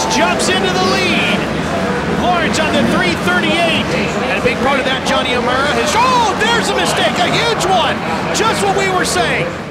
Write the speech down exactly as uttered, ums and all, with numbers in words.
jumps into the lead. Lawrence on the three thirty-eight. And a big part of that, Johnny O'Mara, has, oh, there's a mistake, a huge one. Just what we were saying.